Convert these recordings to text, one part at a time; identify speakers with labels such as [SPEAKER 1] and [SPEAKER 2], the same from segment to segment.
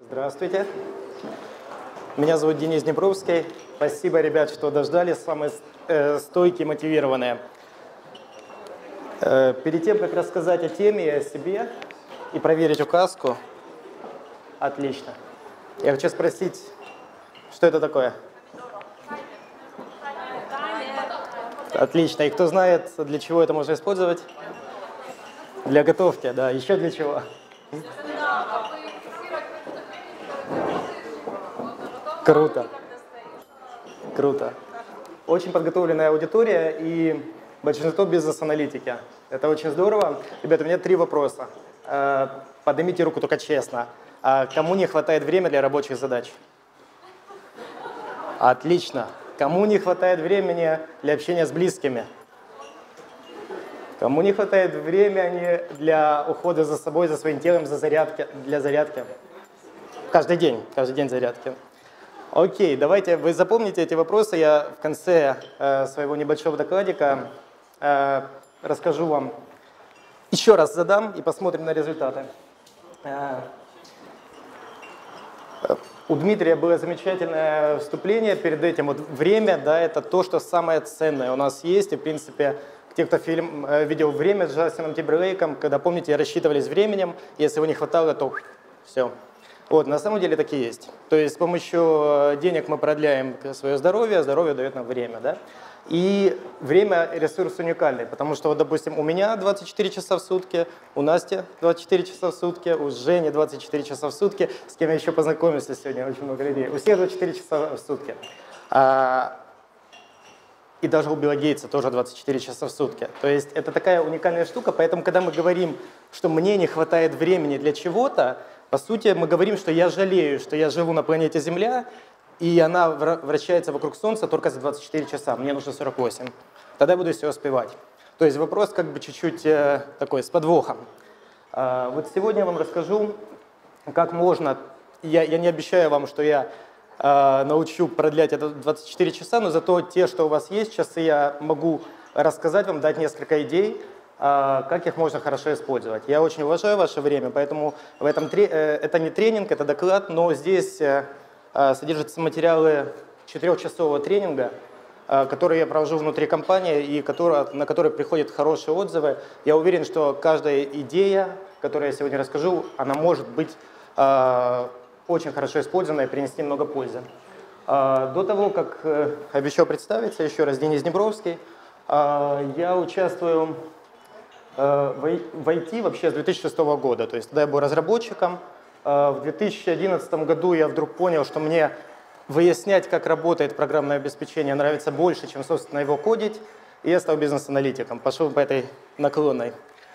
[SPEAKER 1] Здравствуйте. Меня зовут Денис Днепровский. Спасибо, ребят, что дождались, самые стойкие, мотивированные. Перед тем, как рассказать о теме и о себе и проверить указку, отлично. Я хочу спросить, что это такое? Отлично. И кто знает, для чего это можно использовать? Для готовки, да. Еще для чего? Круто. Круто. Очень подготовленная аудитория и большинство бизнес-аналитики. Это очень здорово. Ребята, у меня 3 вопроса. Поднимите руку только честно. Кому не хватает времени для рабочих задач? Отлично. Кому не хватает времени для общения с близкими? Кому не хватает времени для ухода за собой, за своим телом, для зарядки? Каждый день зарядки. Окей, давайте вы запомните эти вопросы. Я в конце своего небольшого докладика расскажу вам, еще раз задам и посмотрим на результаты. У Дмитрия было замечательное вступление перед этим. Вот время, да, это то, что самое ценное у нас есть. И, в принципе, те, кто видел «Время» с Джастином Тимберлейком, когда, помните, рассчитывались временем, если его не хватало, то все. Вот, на самом деле так и есть. То есть с помощью денег мы продляем свое здоровье, а здоровье дает нам время, да? И время – ресурс уникальный, потому что, вот, допустим, у меня 24 часа в сутки, у Насти 24 часа в сутки, у Жени 24 часа в сутки, с кем я еще познакомился сегодня, очень много людей. У всех 24 часа в сутки. И даже у Билла Гейтса тоже 24 часа в сутки. То есть это такая уникальная штука, поэтому, когда мы говорим, что мне не хватает времени для чего-то, по сути, мы говорим, что я жалею, что я живу на планете Земля, и она вращается вокруг Солнца только за 24 часа, мне нужно 48. Тогда я буду все успевать. То есть вопрос как бы чуть-чуть такой, с подвохом. Вот сегодня я вам расскажу, как можно, я не обещаю вам, что я научу продлять это 24 часа, но зато те, что у вас есть часы, я могу рассказать вам, дать несколько идей, как их можно хорошо использовать. Я очень уважаю ваше время, поэтому это не тренинг, это доклад, но здесь содержатся материалы 4-часового тренинга, которые я провожу внутри компании и на которые приходят хорошие отзывы. Я уверен, что каждая идея, которую я сегодня расскажу, она может быть очень хорошо использована и принести много пользы. До того, как обещал представиться, еще раз, Денис Днепровский, я участвую в IT вообще с 2006 года, то есть тогда я был разработчиком. В 2011 году я вдруг понял, что мне выяснять, как работает программное обеспечение, нравится больше, чем, собственно, его кодить, и я стал бизнес-аналитиком, пошел по этой наклонной.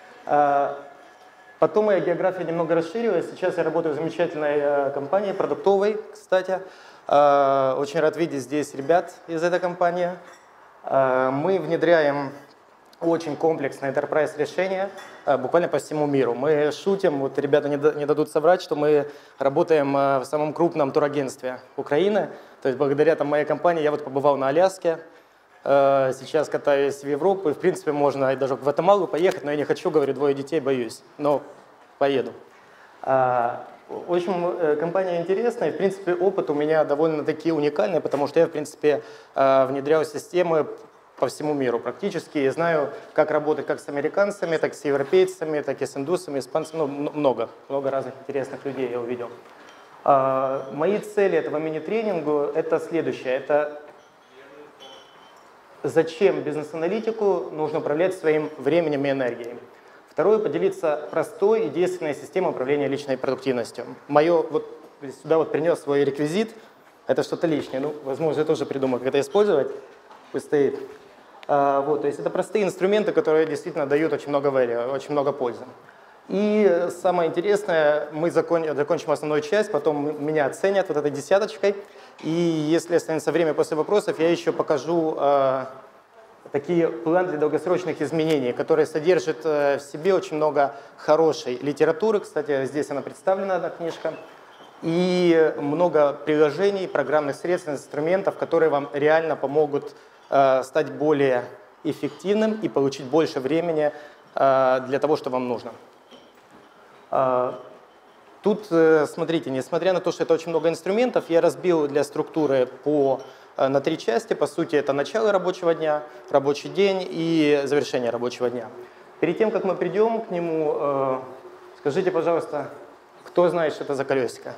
[SPEAKER 1] Потом моя география немного расширилась, сейчас я работаю в замечательной компании, продуктовой, кстати. Очень рад видеть здесь ребят из этой компании. Мы внедряем очень комплексное enterprise решение буквально по всему миру. Мы шутим, вот ребята не дадут соврать, что мы работаем в самом крупном турагентстве Украины. То есть благодаря моей компании я вот побывал на Аляске, сейчас катаюсь в Европу, и в принципе можно даже в Гватемалу поехать, но я не хочу, говорю, 2 детей, боюсь, но поеду. В общем, компания интересная, в принципе опыт у меня довольно-таки уникальный, потому что я в принципе внедрял системы по всему миру практически. Я знаю, как работать как с американцами, так и с европейцами, так и с индусами, испанцами. Ну, много разных интересных людей я увидел. Мои цели этого мини-тренингу – это следующее. Это зачем бизнес-аналитику нужно управлять своим временем и энергией. Второе – поделиться простой и действенной системой управления личной продуктивностью. Вот сюда вот принес свой реквизит. Это что-то лишнее. Ну, возможно, я тоже придумаю, как это использовать. Пусть стоит. То есть это простые инструменты, которые действительно дают очень много value, очень много пользы. И самое интересное, мы закончим основную часть, потом меня оценят вот этой 10-очкой. И если останется время после вопросов, я еще покажу такие планы для долгосрочных изменений, которые содержат в себе очень много хорошей литературы. Кстати, здесь она представлена, одна книжка. И много приложений, программных средств, инструментов, которые вам реально помогут стать более эффективным и получить больше времени для того, что вам нужно. Тут, смотрите, несмотря на то, что это очень много инструментов, я разбил для структуры на 3 части. По сути, это начало рабочего дня, рабочий день и завершение рабочего дня. Перед тем, как мы придем к нему, скажите, пожалуйста, кто знает, что это за колесико?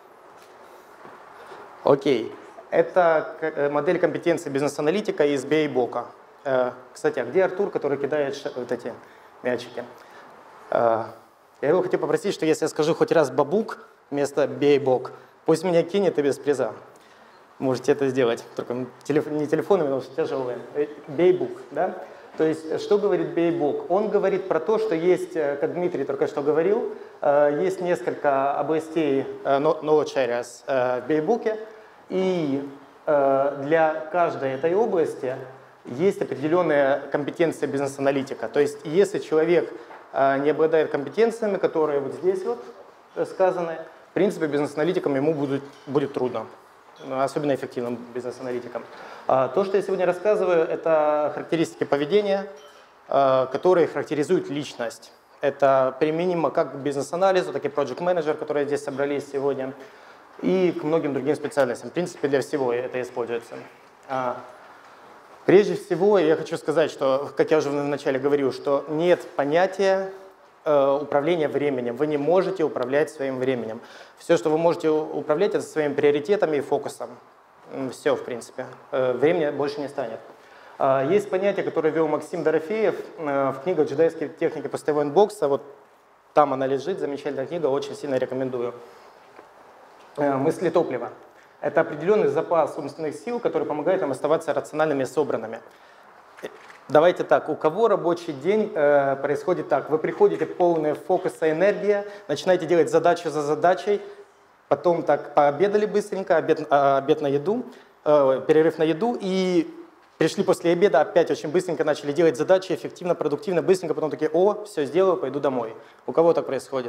[SPEAKER 1] Окей. Это модель компетенции бизнес-аналитика из Бейбока. Кстати, а где Артур, который кидает вот эти мячики? Я его хотел попросить, что если я скажу хоть раз бабук вместо Бейбок, пусть меня кинет и без приза. Можете это сделать, только не телефонами, потому что тяжелые. Бейбук, да? То есть, что говорит Бейбук? Он говорит про то, что есть, как Дмитрий только что говорил, есть несколько областей knowledge areas в Бейбуке, и для каждой этой области есть определенная компетенция бизнес-аналитика. То есть, если человек не обладает компетенциями, которые вот здесь вот сказаны, в принципе, бизнес-аналитикам ему будет трудно. Особенно эффективным бизнес-аналитикам. То, что я сегодня рассказываю, это характеристики поведения, которые характеризуют личность. Это применимо как к бизнес-анализу, так и project manager, которые здесь собрались сегодня, и к многим другим специальностям. В принципе, для всего это используется. Прежде всего, я хочу сказать, что, как я уже вначале говорил, что нет понятия управления временем. Вы не можете управлять своим временем. Все, что вы можете управлять, это своими приоритетами и фокусом. Все, в принципе. Времени больше не станет. Есть понятие, которое ввел Максим Дорофеев в книге «Джедайские техники постового инбокса». Вот там она лежит, замечательная книга, очень сильно рекомендую. Мысли топлива. Это определенный запас умственных сил, который помогает нам оставаться рациональными и собранными. Давайте так, у кого рабочий день происходит так? Вы приходите полные фокуса, энергия, начинаете делать задачу за задачей, потом так пообедали быстренько, обед на еду, перерыв на еду, и пришли после обеда, опять очень быстренько начали делать задачи, эффективно, продуктивно, быстренько, потом такие: о, все сделаю, пойду домой. У кого так происходит?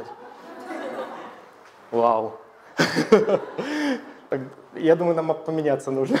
[SPEAKER 1] Вау. Я думаю, нам поменяться нужно.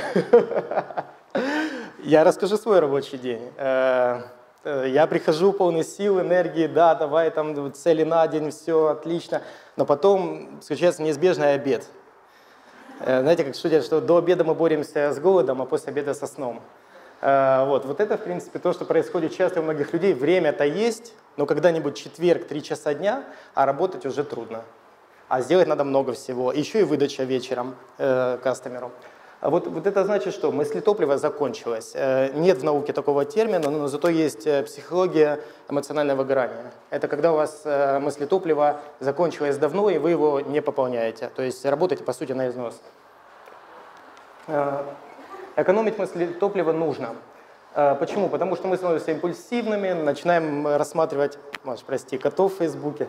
[SPEAKER 1] Я расскажу свой рабочий день. Я прихожу полный сил, энергии, да, давай там цели на день, все отлично. Но потом случается неизбежный обед. Знаете, как шутят, что до обеда мы боремся с голодом, а после обеда со сном. Вот это, в принципе, то, что происходит часто у многих людей. Время-то есть, но когда-нибудь четверг, 3 часа дня, а работать уже трудно. А сделать надо много всего. Еще и выдача вечером кастомеру. Вот это значит, что мысли топлива закончилось. Нет в науке такого термина, но зато есть психология эмоционального выгорания. Это когда у вас мысли топлива закончилось давно, и вы его не пополняете. То есть работаете, по сути, на износ. Экономить мысли топлива нужно. Почему? Потому что мы становимся импульсивными, начинаем рассматривать, Маш, прости, котов в Фейсбуке.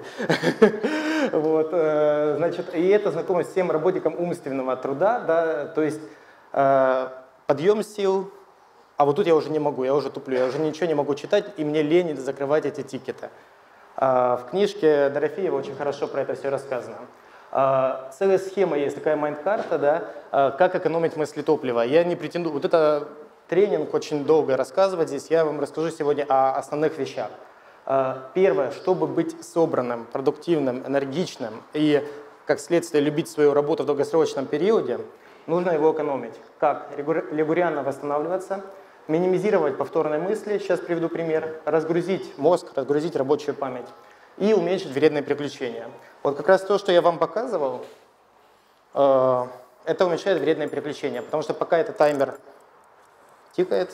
[SPEAKER 1] Значит, и это знакомо всем работникам умственного труда, да, то есть подъем сил, а вот тут я уже не могу, я уже туплю, я уже ничего не могу читать, и мне лень закрывать эти тикеты. В книжке Дорофеева очень хорошо про это все рассказано. Целая схема есть, такая майнд-карта, да, как экономить мысли топлива. Я не претендую, вот это тренинг очень долго рассказывать здесь, я вам расскажу сегодня о основных вещах. Первое, чтобы быть собранным, продуктивным, энергичным и, как следствие, любить свою работу в долгосрочном периоде, нужно его экономить. Как? Регулярно восстанавливаться, минимизировать повторные мысли, сейчас приведу пример, разгрузить мозг, разгрузить рабочую память и уменьшить вредные приключения. Вот как раз то, что я вам показывал, это уменьшает вредные приключения, потому что пока этот таймер тикает,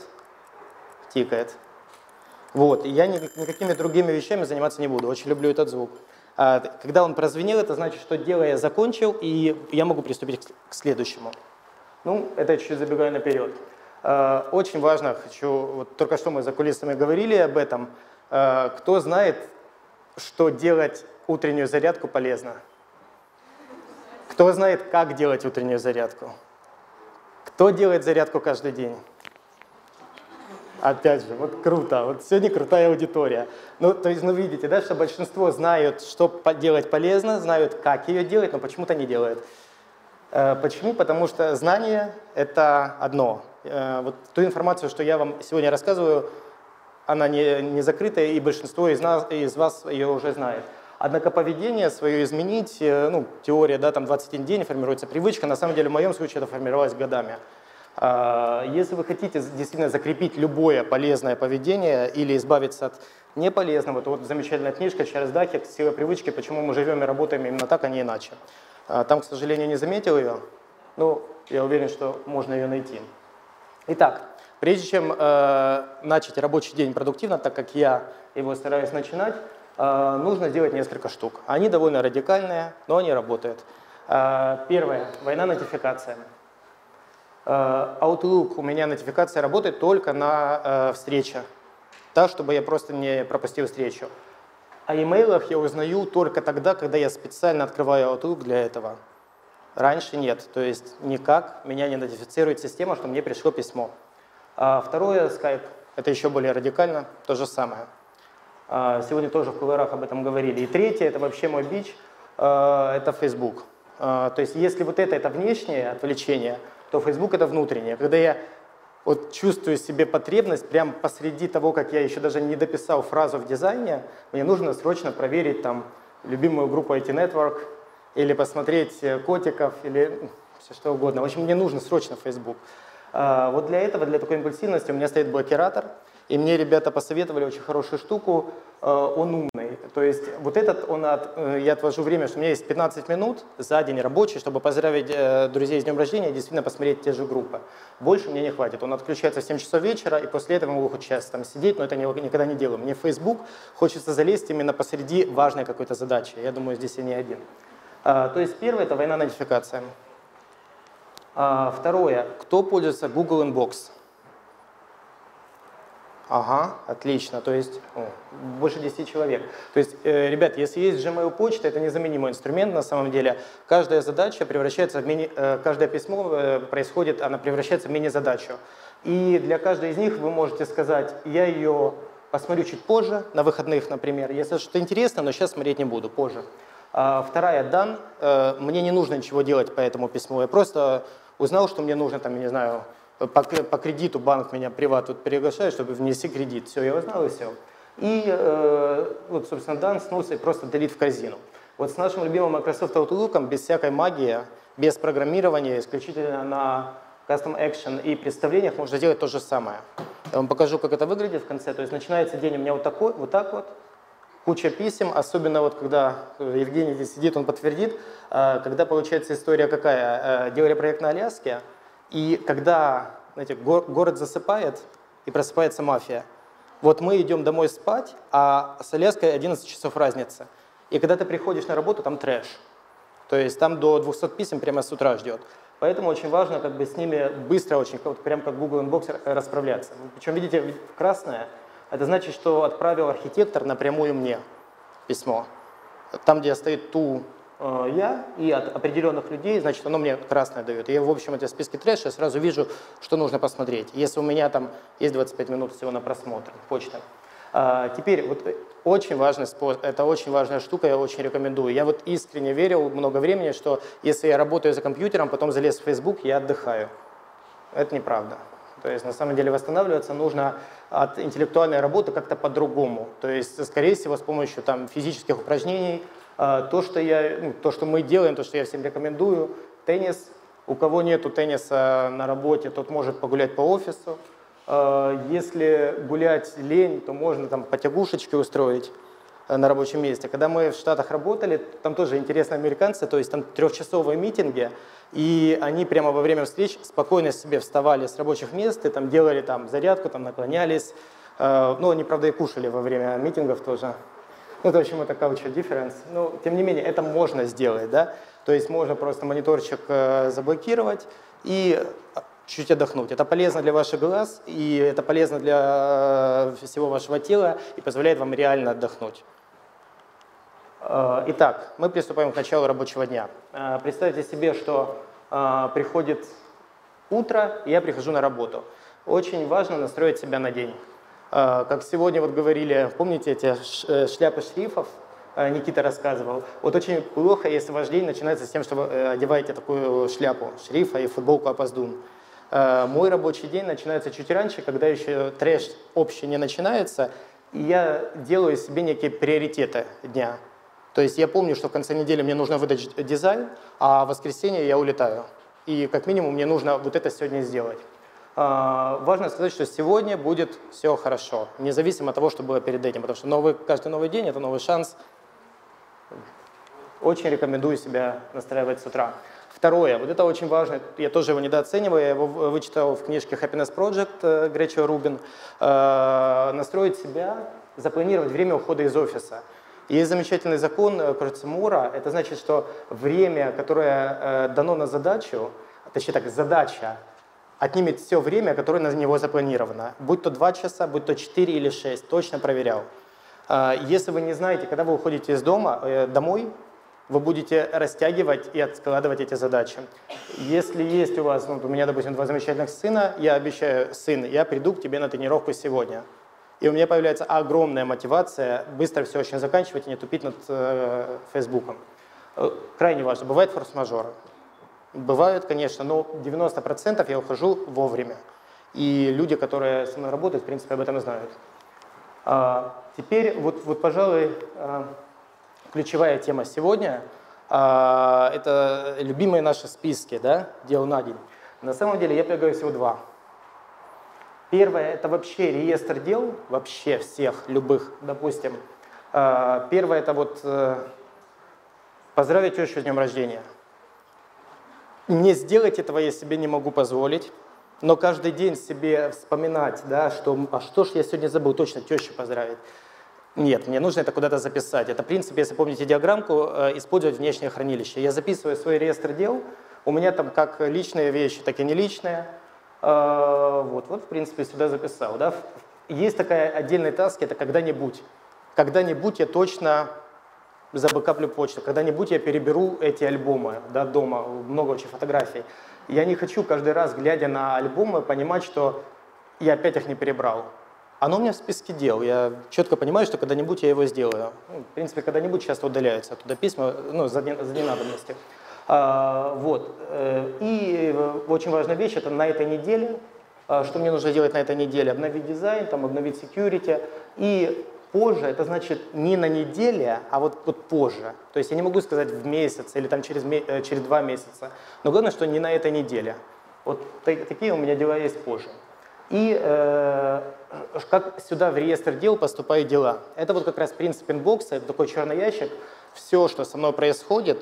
[SPEAKER 1] вот, и я никакими другими вещами заниматься не буду, очень люблю этот звук. Когда он прозвенел, это значит, что дело я закончил, и я могу приступить к следующему. Ну, это я чуть-чуть забегаю наперед. Очень важно, вот только что мы за кулисами говорили об этом, кто знает, что делать утреннюю зарядку полезно? Кто знает, как делать утреннюю зарядку? Кто делает зарядку каждый день? Опять же, вот круто, вот сегодня крутая аудитория. Ну, то есть, видите, да, что большинство знают, что делать полезно, знают, как ее делать, но почему-то не делают. Почему? Потому что знание – это одно. Вот ту информацию, что я вам сегодня рассказываю, она не закрытая, и большинство из вас ее уже знает. Однако поведение свое изменить, ну, теория, да, там 21 день формируется привычка, на самом деле в моем случае это формировалось годами. Если вы хотите действительно закрепить любое полезное поведение или избавиться от неполезного, то вот замечательная книжка Чарльз Дакет «Сила привычки. Почему мы живем и работаем именно так, а не иначе». Там, к сожалению, не заметил ее, но я уверен, что можно ее найти. Итак, прежде чем начать рабочий день продуктивно, так как я его стараюсь начинать, нужно сделать несколько штук. Они довольно радикальные, но они работают. Первое – война-нотификация. Outlook у меня нотификация работает только на встречах, так, чтобы я просто не пропустил встречу. О имейлах я узнаю только тогда, когда я специально открываю Outlook для этого. Раньше нет, то есть никак меня не нотифицирует система, что мне пришло письмо. Второе, Skype, это еще более радикально, то же самое. Сегодня тоже в кулуарах об этом говорили. И третье, это вообще мой бич, это Facebook. То есть если вот это внешнее отвлечение, то Facebook это внутреннее. Когда я вот чувствую себе потребность, прямо посреди того, как я еще даже не дописал фразу в дизайне, мне нужно срочно проверить там любимую группу IT Network, или посмотреть котиков, или все что угодно. В общем, мне нужно срочно Facebook. Вот для этого, для такой импульсивности у меня стоит блокиратор, и мне ребята посоветовали очень хорошую штуку, он умный. То есть вот этот, я отвожу время, что у меня есть 15 минут за день рабочий, чтобы поздравить друзей с днем рождения и действительно посмотреть те же группы. Больше мне не хватит. Он отключается в 7 часов вечера, и после этого могу хоть час там сидеть, но это никогда не делаю. Мне в Facebook хочется залезть именно посреди важной какой-то задачи. Я думаю, здесь я не один. То есть первое – это война-нотификация. Второе – кто пользуется Google Inbox? Ага, отлично, то есть больше 10 человек. То есть, ребят, если есть Gmail почта, это незаменимый инструмент на самом деле. Каждая задача превращается в каждое письмо происходит, она превращается в мини-задачу. И для каждой из них вы можете сказать, я ее посмотрю чуть позже, на выходных, например. Если что-то интересно, но сейчас смотреть не буду, позже. Вторая, done. Мне не нужно ничего делать по этому письму. Я просто узнал, что мне нужно, там, я не знаю, по кредиту банк меня приват тут приглашает, чтобы внести кредит. Все, я узнал и все. И вот, собственно, done, снулся и просто delete в корзину. Вот с нашим любимым Microsoft Outlook, без всякой магии, без программирования, исключительно на Custom Action и представлениях можно сделать то же самое. Я вам покажу, как это выглядит в конце. То есть начинается день у меня вот так вот. Куча писем, особенно вот когда Евгений здесь сидит, он подтвердит, когда получается история какая. Делали проект на Аляске, и когда, знаете, город засыпает и просыпается мафия. Вот мы идем домой спать, а с Аляской 11 часов разница. И когда ты приходишь на работу, там трэш. То есть там до 200 писем прямо с утра ждет. Поэтому очень важно как бы с ними быстро, очень, прям как Google Inbox, расправляться. Причем, видите, красное. Это значит, что отправил архитектор напрямую мне письмо. Там, где стоит я и от определенных людей, значит, оно мне красное дает. И я, в общем, эти списки трэша сразу вижу, что нужно посмотреть. Если у меня там есть 25 минут всего на просмотр, почта. Теперь, вот очень важный способ, это очень важная штука, я очень рекомендую. Я вот искренне верил много времени, что если я работаю за компьютером, потом залез в Facebook, я отдыхаю. Это неправда. То есть, на самом деле, восстанавливаться нужно от интеллектуальной работы как-то по-другому. То есть, скорее всего, с помощью там, физических упражнений. То, что мы делаем, то, что я всем рекомендую, теннис. У кого нету тенниса на работе, тот может погулять по офису. Если гулять лень, то можно там потягушечки устроить на рабочем месте. Когда мы в Штатах работали, там тоже интересные американцы, то есть там трехчасовые митинги, и они прямо во время встреч спокойно себе вставали с рабочих мест и там делали там зарядку, там наклонялись. Ну, они, правда, и кушали во время митингов тоже. Ну, в общем, это culture difference. Но, тем не менее, это можно сделать, да? То есть можно просто мониторчик заблокировать и чуть отдохнуть. Это полезно для ваших глаз, и это полезно для всего вашего тела, и позволяет вам реально отдохнуть. Итак, мы приступаем к началу рабочего дня. Представьте себе, что приходит утро, и я прихожу на работу. Очень важно настроить себя на день. Как сегодня вот говорили, помните эти шляпы шрифов, Никита рассказывал. Вот очень плохо, если ваш день начинается с тем, что вы одеваете такую шляпу шрифа и футболку опоздун. Мой рабочий день начинается чуть раньше, когда еще трэш общий не начинается, и я делаю себе некие приоритеты дня. То есть я помню, что в конце недели мне нужно выдать дизайн, а в воскресенье я улетаю. И как минимум мне нужно вот это сегодня сделать. Важно сказать, что сегодня будет все хорошо, независимо от того, что было перед этим, потому что каждый новый день – это новый шанс. Очень рекомендую себя настраивать с утра. Второе, вот это очень важно, я тоже его недооцениваю, я его вычитал в книжке Happiness Project Гречо Рубин. Настроить себя, запланировать время ухода из офиса. Есть замечательный закон Кройцмура, это значит, что время, которое дано на задачу, точнее так, задача отнимет все время, которое на него запланировано. Будь то 2 часа, будь то 4 или 6, точно проверял. Если вы не знаете, когда вы уходите из дома, домой, вы будете растягивать и откладывать эти задачи. Если есть у вас, у меня, допустим, 2 замечательных сына, я обещаю, сын, я приду к тебе на тренировку сегодня. И у меня появляется огромная мотивация быстро все очень заканчивать и не тупить над Фейсбуком. Крайне важно. Бывают форс-мажоры. Бывают, конечно, но 90% я ухожу вовремя. И люди, которые со мной работают, в принципе, об этом и знают. Теперь, вот пожалуй, ключевая тема сегодня – это любимые наши списки, да, дел на день. На самом деле я предлагаю всего 2. Первое – это вообще реестр дел, вообще всех, любых, допустим. Первое – это вот поздравить тещу с днем рождения. Не сделать этого я себе не могу позволить, но каждый день себе вспоминать, да, что ж я сегодня забыл, точно тещу поздравить. Нет, мне нужно это куда-то записать. Это принцип, если помните диаграммку, использовать внешнее хранилище. Я записываю свой реестр дел, у меня там как личные вещи, так и не личные. Вот, в принципе, сюда записал. Да. Есть такая отдельная таска, это когда-нибудь. Когда-нибудь я точно забэкаплю почту, когда-нибудь я переберу эти альбомы, да, дома, много очень фотографий. Я не хочу каждый раз, глядя на альбомы, понимать, что я опять их не перебрал. Оно у меня в списке дел, я четко понимаю, что когда-нибудь я его сделаю. В принципе, когда-нибудь часто удаляются оттуда письма, за ненадобностью. Вот. И очень важная вещь, это на этой неделе, что мне нужно делать на этой неделе, обновить дизайн, там, обновить security, и позже, это значит не на неделе, а вот позже. То есть я не могу сказать в месяц или там через 2 месяца, но главное, что не на этой неделе. Вот такие у меня дела есть позже. И как сюда в реестр дел поступают дела. Это вот как раз принцип инбокса, это такой черный ящик. Все, что со мной происходит,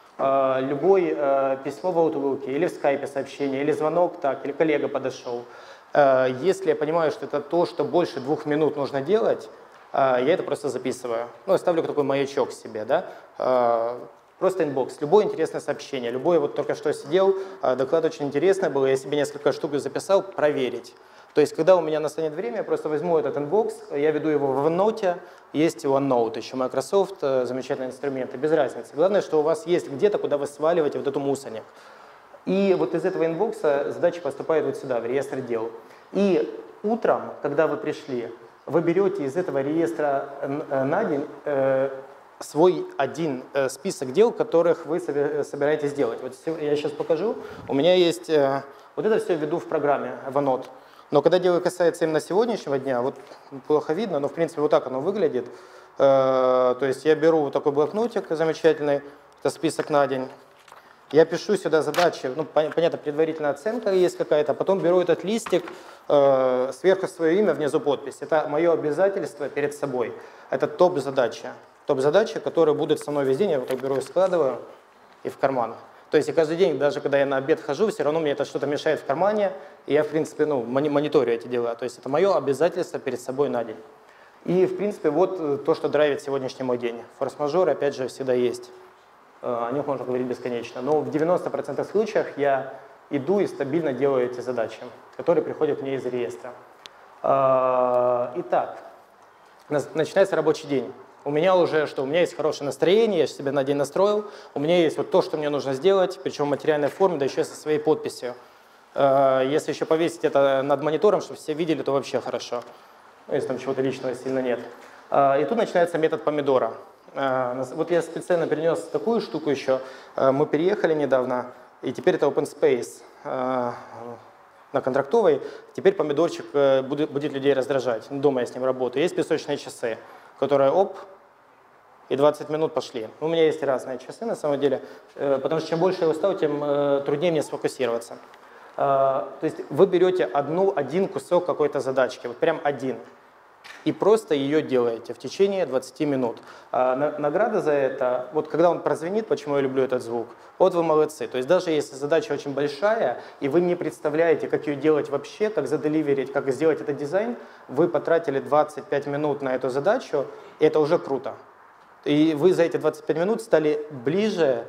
[SPEAKER 1] любое письмо в Outlook, или в скайпе сообщение, или звонок так, или коллега подошел. Если я понимаю, что это то, что больше 2 минут нужно делать, я это просто записываю. Ну, ставлю такой маячок себе, да. Просто инбокс, любое интересное сообщение, любое, вот только что сидел, доклад очень интересный был, я себе несколько штук записал, проверить. То есть, когда у меня настанет время, я просто возьму этот инбокс, я веду его в OneNote, есть OneNote, еще Microsoft, замечательные инструменты, без разницы. Главное, что у вас есть где-то, куда вы сваливаете вот эту мусорник. И вот из этого инбокса задачи поступают вот сюда, в реестр дел. И утром, когда вы пришли, вы берете из этого реестра на день свой один список дел, которых вы собираетесь делать. Вот я сейчас покажу. У меня есть... Вот это все веду в программе OneNote. Но когда дело касается именно сегодняшнего дня, вот плохо видно, но в принципе вот так оно выглядит. То есть я беру вот такой блокнотик замечательный, это список на день. Я пишу сюда задачи, ну, понятно, предварительная оценка есть какая-то, а потом беру этот листик, сверху свое имя, внизу подпись. Это мое обязательство перед собой. Это топ-задача. Топ-задачи, которые будут со мной весь день, я вот так беру и складываю и в карман. То есть я каждый день, даже когда я на обед хожу, все равно мне это что-то мешает в кармане, и я, в принципе, мониторю эти дела. То есть это мое обязательство перед собой на день. И, в принципе, вот то, что драйвит сегодняшний мой день. Форс-мажоры, опять же, всегда есть. О них можно говорить бесконечно. Но в 90% случаев я иду и стабильно делаю эти задачи, которые приходят мне из реестра. Итак, начинается рабочий день. У меня уже что? У меня есть хорошее настроение, я себе на день настроил. У меня есть вот то, что мне нужно сделать, причем в материальной форме, да еще и со своей подписью. Если еще повесить это над монитором, чтобы все видели, то вообще хорошо. Если там чего-то личного сильно нет. И тут начинается метод помидора. Вот я специально перенес такую штуку еще. Мы переехали недавно, и теперь это open space на Контрактовой. Теперь помидорчик будет людей раздражать. Дома я с ним работаю. Есть песочные часы, которые и 20 минут пошли. У меня есть разные часы, на самом деле, потому что чем больше я устал, тем труднее мне сфокусироваться. То есть вы берете один кусок какой-то задачки, вот прям один, и просто ее делаете в течение 20 минут. Награда за это, вот когда он прозвенит, почему я люблю этот звук, вот вы молодцы. То есть даже если задача очень большая, и вы не представляете, как ее делать вообще, как заделиверить, как сделать этот дизайн, вы потратили 25 минут на эту задачу, и это уже круто. И вы за эти 25 минут стали ближе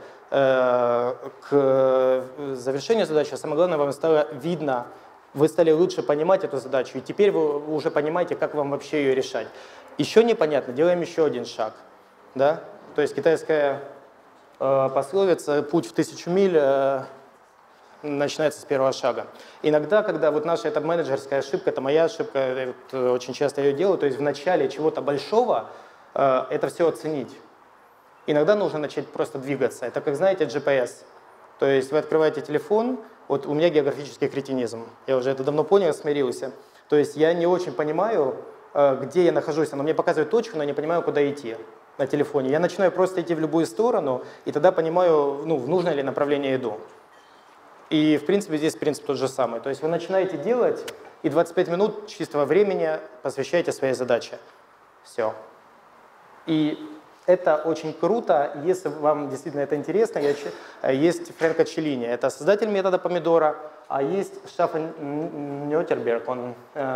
[SPEAKER 1] к завершению задачи, а самое главное, вам стало видно, вы стали лучше понимать эту задачу, и теперь вы уже понимаете, как вам вообще ее решать. Еще непонятно, делаем еще один шаг. Да? То есть китайская пословица «путь в 1000 миль» начинается с первого шага. Иногда, когда вот наша это менеджерская ошибка, это моя ошибка, очень часто я ее делаю, то есть в начале чего-то большого это все оценить. Иногда нужно начать просто двигаться. Это как, знаете, GPS. То есть вы открываете телефон, вот у меня географический кретинизм, я уже это давно понял, смирился. То есть я не очень понимаю, где я нахожусь, оно мне показывает точку, но я не понимаю, куда идти на телефоне. Я начинаю просто идти в любую сторону, и тогда понимаю, ну, в нужное ли направление иду. И, в принципе, здесь принцип тот же самый. То есть вы начинаете делать, и 25 минут чистого времени посвящаете своей задаче. Все. И это очень круто, если вам действительно это интересно. Есть Фрэнко Челлини, это создатель метода помидора, а есть Штаффан Нётерберг, он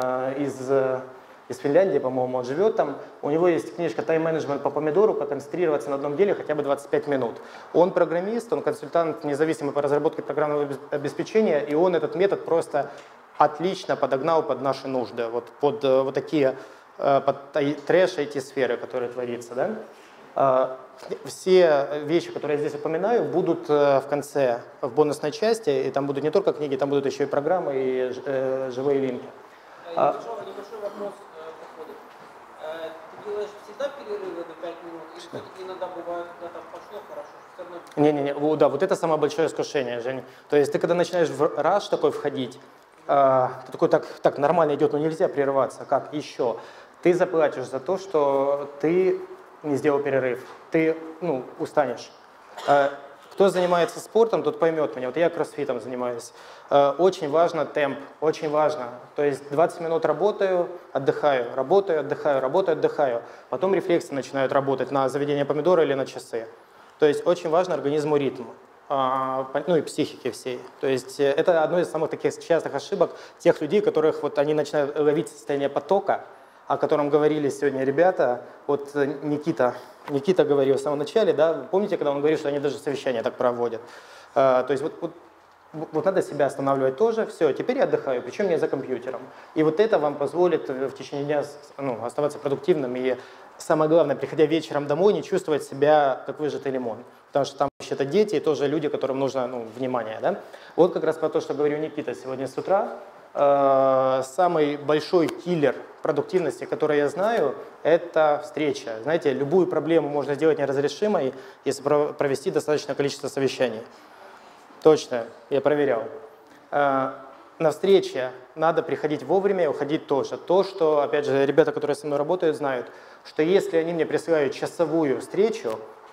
[SPEAKER 1] из Финляндии, по-моему, он живет там. У него есть книжка «Тайм-менеджмент по помидору. Как концентрироваться на одном деле хотя бы 25 минут». Он программист, он консультант независимый по разработке программного обеспечения, и он этот метод просто отлично подогнал под наши нужды, вот под вот такие под трэш IT-сферы, которые творится. Да? Все вещи, которые я здесь упоминаю, будут в конце, в бонусной части, и там будут не только книги, там будут еще и программы, и живые линки.
[SPEAKER 2] Небольшой вопрос по ходу. Ты делаешь всегда перерывы на 5 минут, или все-таки иногда бывает, когда там пошло хорошо, все равно...
[SPEAKER 1] Не-не-не, да, вот это самое большое искушение, Жень. То есть ты когда начинаешь в раш такой входить, ты такой, так нормально идет, но нельзя прерываться, как еще? Ты заплатишь за то, что ты не сделал перерыв, ты устанешь. Кто занимается спортом, тот поймет меня. Вот я кроссфитом занимаюсь. Очень важно темп, очень важно. То есть 20 минут работаю, отдыхаю, работаю, отдыхаю, работаю, отдыхаю. Потом рефлексы начинают работать на заведение помидора или на часы. То есть очень важно организму ритм. Ну и психике всей. То есть это одно из самых таких частых ошибок тех людей, которых вот они начинают ловить состояние потока, о котором говорили сегодня ребята. Вот Никита говорил в самом начале, да, помните, когда он говорил, что они даже совещания так проводят. То есть вот надо себя останавливать тоже. Все, теперь я отдыхаю, причем не за компьютером. И вот это вам позволит в течение дня оставаться продуктивным. И самое главное, приходя вечером домой, не чувствовать себя как выжатый лимон. Потому что там вообще-то дети и тоже люди, которым нужно внимание. Да? Вот как раз про то, что говорил Никита сегодня с утра. Самый большой киллер продуктивности, который я знаю, это встреча. Знаете, любую проблему можно сделать неразрешимой, если провести достаточное количество совещаний. Точно, я проверял. На встрече надо приходить вовремя и уходить тоже. То, что, опять же, ребята, которые со мной работают, знают, что если они мне присылают часовую встречу,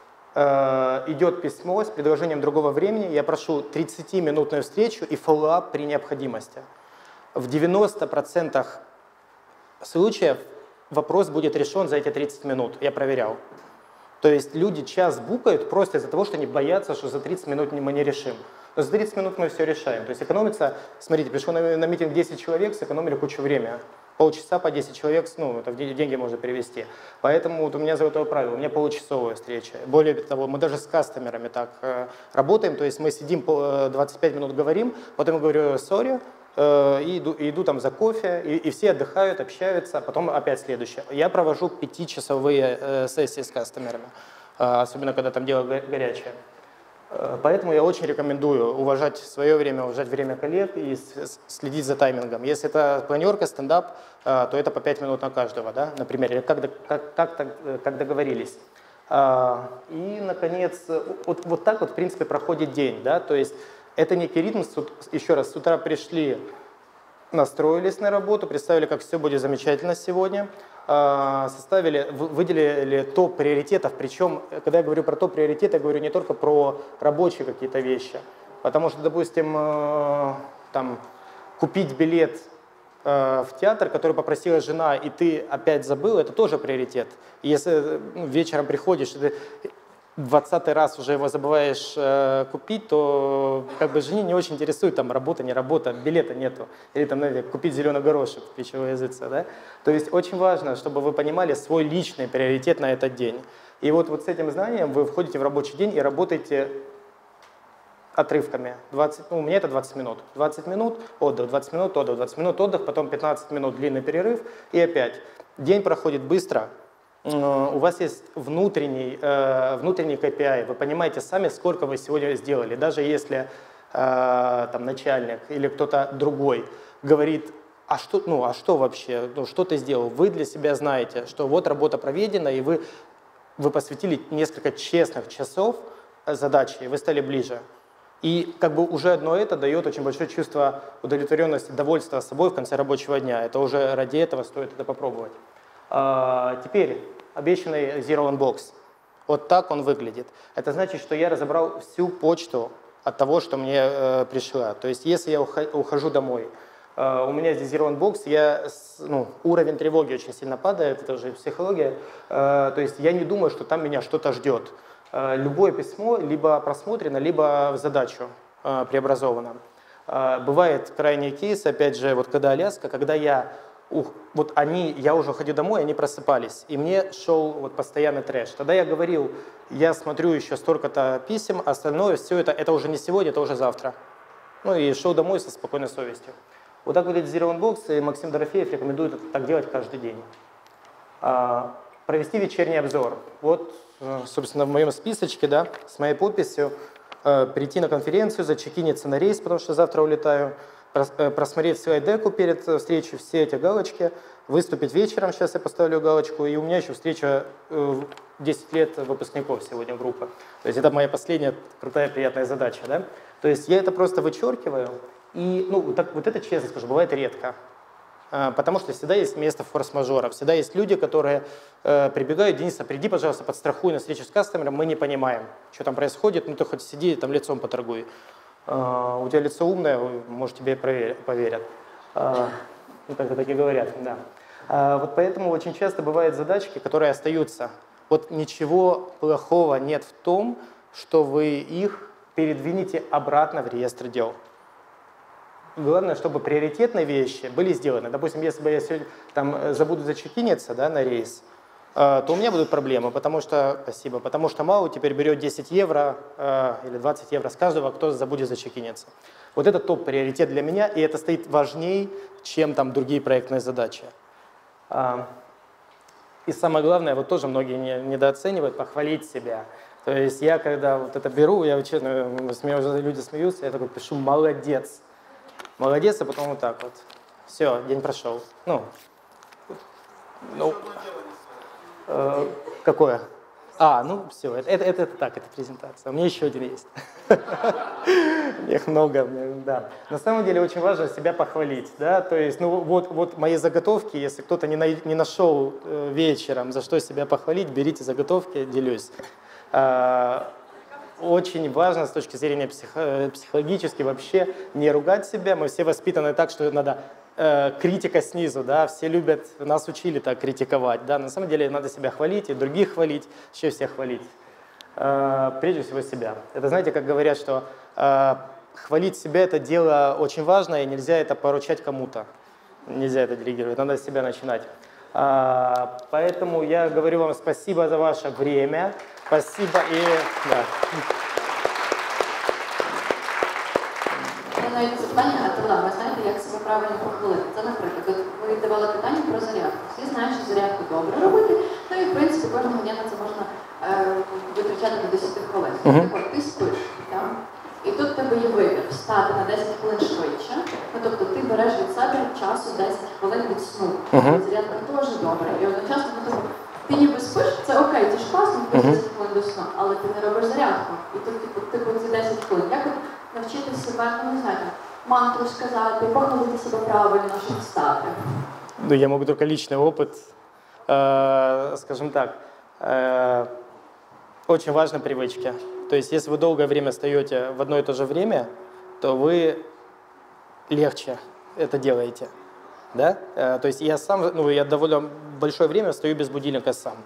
[SPEAKER 1] идет письмо с предложением другого времени, я прошу 30-минутную встречу и фоллоуап при необходимости. В 90% случаев вопрос будет решен за эти 30 минут, я проверял. То есть люди час букают просто из-за того, что они боятся, что за 30 минут мы не решим. Но за 30 минут мы все решаем. То есть экономится, смотрите, пришло на митинг 10 человек, сэкономили кучу времени. Полчаса по 10 человек, это в деньги можно перевести. Поэтому вот у меня золотое правило, у меня получасовая встреча. Более того, мы даже с кастомерами так работаем, то есть мы сидим 25 минут говорим, потом я говорю «sorry», и иду там за кофе, и все отдыхают, общаются, потом опять следующее. Я провожу 5-часовые сессии с кастомерами, особенно когда там дело горячее. Поэтому я очень рекомендую уважать свое время, уважать время коллег и следить за таймингом. Если это планерка, стендап, то это по 5 минут на каждого, да, например, или как договорились. И, наконец, вот так вот, в принципе, проходит день, да, то есть это некий ритм, еще раз, с утра пришли, настроились на работу, представили, как все будет замечательно сегодня, выделили топ приоритетов. Причем, когда я говорю про топ приоритеты, я говорю не только про рабочие какие-то вещи. Потому что, допустим, там, купить билет в театр, который попросила жена, и ты опять забыл, это тоже приоритет. И если вечером приходишь, и ты 20-й раз уже его забываешь купить, то как бы жене не очень интересует там работа, не работа, билета нету. Или там, знаете, купить зеленый горошек, пищевой языца, да? То есть очень важно, чтобы вы понимали свой личный приоритет на этот день. И вот с этим знанием вы входите в рабочий день и работаете отрывками. У меня это 20 минут. 20 минут отдых, 20 минут отдых, 20 минут отдых, потом 15 минут длинный перерыв и опять. День проходит быстро. У вас есть внутренний KPI, вы понимаете сами, сколько вы сегодня сделали. Даже если там, начальник или кто-то другой говорит, а что вообще, что ты сделал, вы для себя знаете, что вот работа проведена, и вы посвятили несколько честных часов задаче, и вы стали ближе. И как бы уже одно это дает очень большое чувство удовлетворенности, довольства собой в конце рабочего дня. Это уже ради этого стоит это попробовать. Теперь обещанный Zero Unbox. Вот так он выглядит. Это значит, что я разобрал всю почту от того, что мне пришло. То есть если я ухожу домой, у меня здесь Zero Unbox, уровень тревоги очень сильно падает, это уже психология. То есть я не думаю, что там меня что-то ждет. Любое письмо либо просмотрено, либо в задачу преобразовано. Бывает крайний кейс, опять же, вот когда Аляска, когда я уже ходил домой, они просыпались, и мне шел постоянный трэш. Тогда я говорил, я смотрю еще столько-то писем, остальное все это уже не сегодня, это уже завтра. И шел домой со спокойной совестью. Вот так выглядит Zero Unbox, и Максим Дорофеев рекомендует так делать каждый день. Провести вечерний обзор. Вот, собственно, в моем списочке, да, с моей подписью, прийти на конференцию, зачекиниться на рейс, потому что завтра улетаю, просмотреть слайд-деку перед встречей, все эти галочки, выступить вечером, сейчас я поставлю галочку, и у меня еще встреча 10 лет выпускников сегодня группы. То есть это моя последняя крутая, приятная задача, да. То есть я это просто вычеркиваю, и, вот это, честно скажу, бывает редко. Потому что всегда есть место форс-мажора, всегда есть люди, которые прибегают, Денис, приди, пожалуйста, подстрахуй на встречу с кастомером, мы не понимаем, что там происходит, ты хоть сиди, там лицом поторгуй. У тебя лицо умное, может, тебе поверят. Как-то так и говорят, да. Вот поэтому очень часто бывают задачки, которые остаются. Вот ничего плохого нет в том, что вы их передвинете обратно в реестр дел. Главное, чтобы приоритетные вещи были сделаны. Допустим, если бы я сегодня забуду зачекиниться, да, на рейс, то у меня будут проблемы, потому что МАУ теперь берет 10 евро или 20 евро с каждого, кто забудет зачекиниться. Вот это топ-приоритет для меня, и это стоит важнее, чем там другие проектные задачи. И самое главное, вот тоже многие недооценивают, похвалить себя. То есть я, когда вот это беру, я честно, люди смеются, я такой пишу «молодец». Молодец, а потом вот так вот. Все, день прошел. Какое? Все, это так, это презентация. У меня еще один есть. Их много, да. На самом деле очень важно себя похвалить, да, то есть, вот мои заготовки, если кто-то не нашел вечером, за что себя похвалить, берите заготовки, делюсь. Очень важно с точки зрения психологически вообще не ругать себя. Мы все воспитаны так, что надо критика снизу, да, все любят, нас учили так критиковать, да, на самом деле надо себя хвалить и других хвалить, еще всех хвалить. Прежде всего себя. Это знаете, как говорят, что хвалить себя это дело очень важное, и нельзя это поручать кому-то, нельзя это делегировать, надо с себя начинать. Поэтому я говорю вам спасибо за ваше время. Спасибо і да.
[SPEAKER 3] Я навіть запитання, Атила, ви знаєте, як себе правильно похвалити? Це, наприклад, ви давали питання про зарядку. Всі знають, що зарядку добре робити, і, в принципі, кожного дня на це можна витрачати до 10 хвилин. Так от, ти спиш, так? І тут в тебе є вибір встати на 10 хвилин швидше, тобто ти береш від себе часу 10 хвилин від сну. Зарядка теж добре. І одночасно, ти ніби спиш, це окей, це ж класно, ти 10 хвилин до сну, але ти не робиш зарядку. І тут, типу, ці 10 хвилин. Як навчити себе, не знаю, мантру сказати, похвалити себе правильно, щоб встати?
[SPEAKER 1] Я могу только личный опыт скажем так, очень важны привычки. То есть если вы долгое время встаете в одно и то же время, то вы легче это делаете. Да? То есть я сам, я довольно большое время встаю без будильника сам.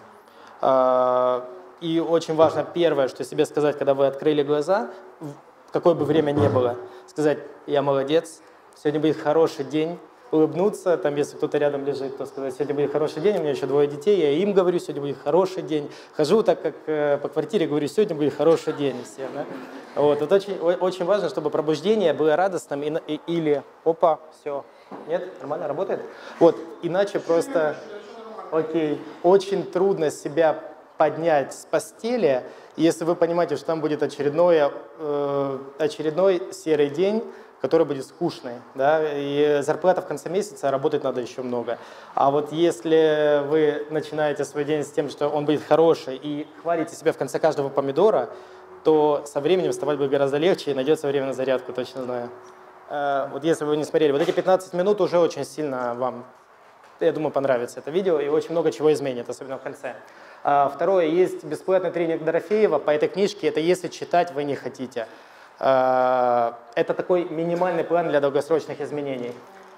[SPEAKER 1] И очень важно первое, что себе сказать, когда вы открыли глаза, какое бы время ни было, сказать: я молодец, сегодня будет хороший день, улыбнуться, там, если кто-то рядом лежит, то сказать: сегодня будет хороший день, у меня еще 2 детей, я им говорю: сегодня будет хороший день. Хожу так, как по квартире, говорю: сегодня будет хороший день всем. Да? Вот, это очень важно, чтобы пробуждение было радостным или опа, все. Нет? Нормально работает? Вот, иначе просто, окей, очень трудно себя поднять с постели, если вы понимаете, что там будет очередной серый день, который будет скучный, да, и зарплата в конце месяца, а работать надо еще много. А вот если вы начинаете свой день с тем, что он будет хороший, и хвалите себя в конце каждого помидора, то со временем вставать будет гораздо легче, и найдется время на зарядку, точно знаю. Вот если вы не смотрели, вот эти 15 минут уже очень сильно вам, я думаю, понравится это видео, и очень много чего изменит, особенно в конце. Второе, есть бесплатный тренинг Дорофеева по этой книжке, это если читать вы не хотите. Это такой минимальный план для долгосрочных изменений.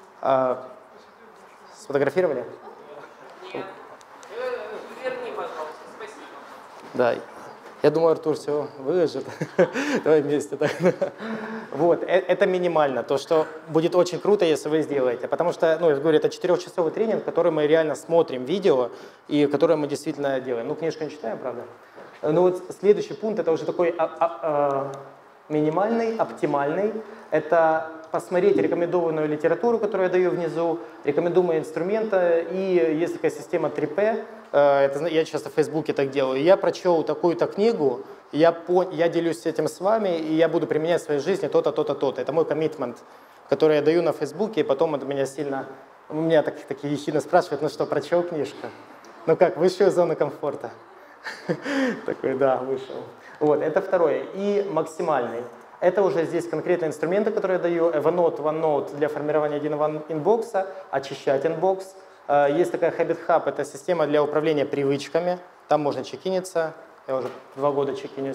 [SPEAKER 1] Сфотографировали?
[SPEAKER 2] Нет. Верни, пожалуйста, спасибо.
[SPEAKER 1] Да. Я думаю, Артур все выложит. Давай вместе так. Вот, это минимально. То, что будет очень круто, если вы сделаете. Потому что, я говорю, это 4-часовый тренинг, который мы реально смотрим видео, и который мы действительно делаем. Книжку не читаем, правда? Но вот следующий пункт, это уже такой минимальный, оптимальный. Это посмотреть рекомендованную литературу, которую я даю внизу, рекомендуемые инструменты, и есть такая система 3P, я часто в Фейсбуке так делаю. Я прочел такую-то книгу, я делюсь этим с вами, и я буду применять в своей жизни то-то, то-то, то-то. Это мой коммитмент, который я даю на Фейсбуке, и потом это меня сильно... Меня такие ехидно спрашивают: ну что, прочел книжку? Ну как, вышел из зоны комфорта? Такой: да, вышел. Вот, это второе. И максимальный. Это уже здесь конкретные инструменты, которые я даю. Evernote, OneNote для формирования единого инбокса, очищать инбокс. Есть такая Habit Hub, это система для управления привычками. Там можно чекиниться. Я уже 2 года чекинюсь.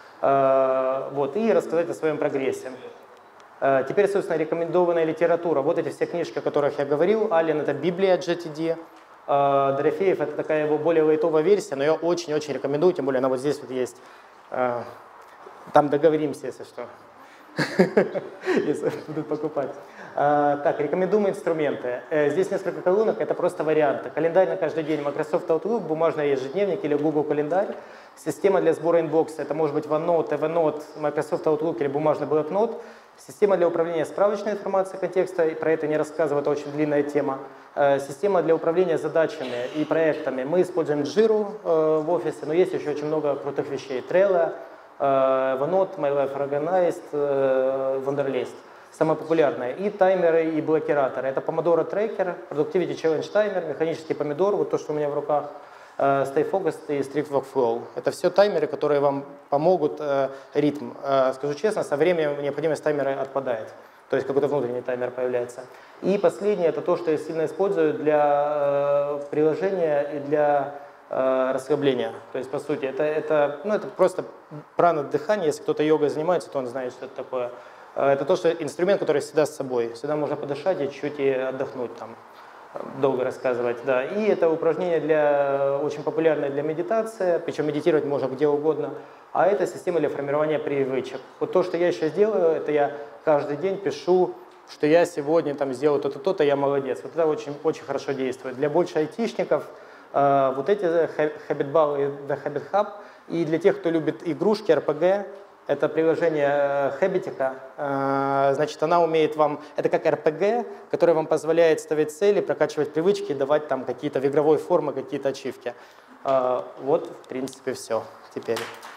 [SPEAKER 1] Вот, и рассказать о своем прогрессе. Теперь, собственно, рекомендованная литература. Вот эти все книжки, о которых я говорил. Аллен — это Библия GTD. Дорофеев — это такая его более лайтовая версия, но я очень-очень рекомендую, тем более она вот здесь вот есть. Там договоримся, если что, если будут покупать. Так, рекомендуемые инструменты. Здесь несколько колонок, это просто варианты. Календарь на каждый день, Microsoft Outlook, бумажный ежедневник или Google календарь. Система для сбора инбокса, это может быть OneNote, Evernote, Microsoft Outlook или бумажный блокнот. Система для управления справочной информацией контекста, про это не рассказываю, это очень длинная тема. Система для управления задачами и проектами. Мы используем Jira в офисе, но есть еще очень много крутых вещей. Trello, OneNote, My Life Organized, Wunderlist. Самое популярное. И таймеры, и блокираторы. Это Pomodoro Tracker, Productivity Challenge Timer, механический помидор, вот то, что у меня в руках, Stay Focused и Strict Workflow. Это все таймеры, которые вам помогут ритм. Скажу честно, со временем необходимость таймера отпадает. То есть какой-то внутренний таймер появляется. И последнее, это то, что я сильно использую для приложения и для расслабления. То есть, по сути, это просто прана дыхания. Если кто-то йогой занимается, то он знает, что это такое. Это то, что инструмент, который всегда с собой. Всегда можно подышать и чуть и отдохнуть там. Долго рассказывать, да. И это упражнение очень популярное для медитации, причем медитировать можно где угодно. А это система для формирования привычек. Вот то, что я сейчас делаю, это я каждый день пишу, что я сегодня там сделал то-то, то-то, я молодец. Вот это очень, очень хорошо действует. Для больше айтишников вот эти Habit Ball и The Habit Hub. И для тех, кто любит игрушки, RPG, это приложение Habitика, значит, она умеет вам, это как RPG, которое вам позволяет ставить цели, прокачивать привычки, давать там какие-то в игровой форме, какие-то ачивки. Вот, в принципе, все теперь.